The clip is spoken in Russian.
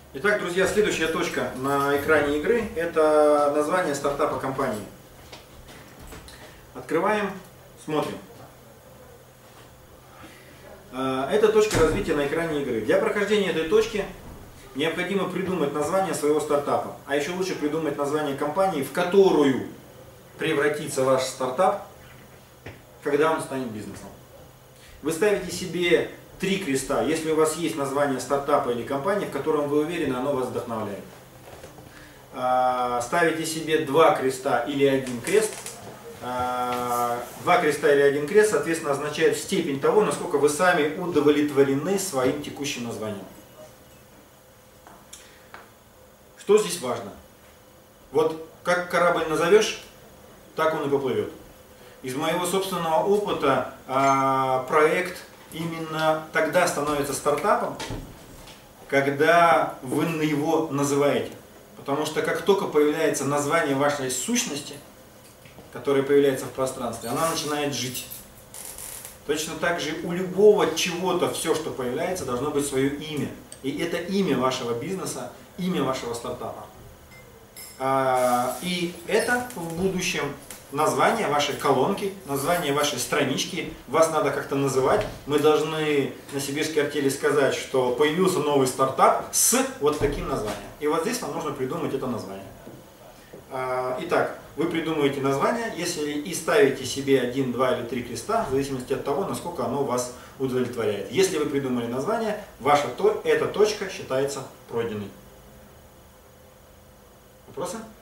Итак, друзья, следующая точка на экране игры – это название стартапа компании. Открываем, смотрим. Это точка развития на экране игры. Для прохождения этой точки необходимо придумать название своего стартапа. А еще лучше придумать название компании, в которую превратится ваш стартап, когда он станет бизнесом. Вы ставите себе 3 креста, если у вас есть название стартапа или компании, в котором вы уверены, оно вас вдохновляет. Ставите себе 2 креста или 1 крест. 2 креста или 1 крест, соответственно, означает степень того, насколько вы сами удовлетворены своим текущим названием. Что здесь важно? Вот как корабль назовешь, так он и поплывет. Из моего собственного опыта проект именно тогда становится стартапом, когда вы его называете. Потому что как только появляется название вашей сущности, которое появляется в пространстве, она начинает жить. Точно так же у любого чего-то, все, что появляется, должно быть свое имя. И это имя вашего бизнеса, имя вашего стартапа. И это в будущем название вашей колонки, название вашей странички. Вас надо как-то называть. Мы должны на сибирской артели сказать, что появился новый стартап с вот таким названием. И вот здесь вам нужно придумать это название. Итак, вы придумываете название, если и ставите себе 1, 2 или 3 креста, в зависимости от того, насколько оно вас удовлетворяет. Если вы придумали название, эта точка считается пройденной. Вопросы?